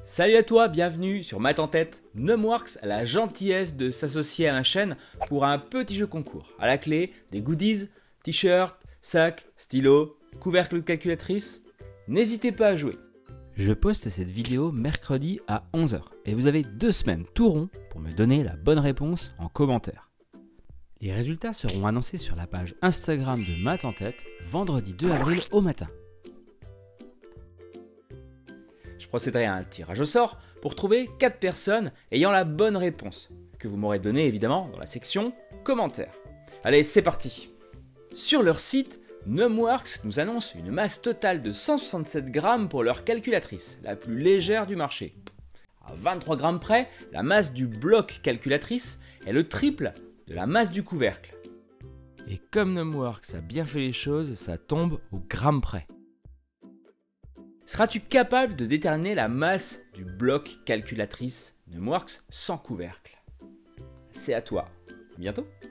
Salut à toi, bienvenue sur Maths en tête. Numworks a la gentillesse de s'associer à ma chaîne pour un petit jeu concours. À la clé, des goodies, t-shirts, sacs, stylos, couvercle de calculatrice. N'hésitez pas à jouer. Je poste cette vidéo mercredi à 11 h et vous avez 2 semaines tout rond pour me donner la bonne réponse en commentaire. Les résultats seront annoncés sur la page Instagram de Maths en tête vendredi 2 avril au matin. Je procéderai à un tirage au sort pour trouver 4 personnes ayant la bonne réponse, que vous m'aurez donnée évidemment dans la section commentaires. Allez, c'est parti. Sur leur site, Numworks nous annonce une masse totale de 167 grammes pour leur calculatrice, la plus légère du marché. À 23 grammes près, la masse du bloc calculatrice est le triple de la masse du couvercle. Et comme Numworks a bien fait les choses, ça tombe au gramme près. Seras-tu capable de déterminer la masse du bloc calculatrice Numworks sans couvercle? C'est à toi. À bientôt.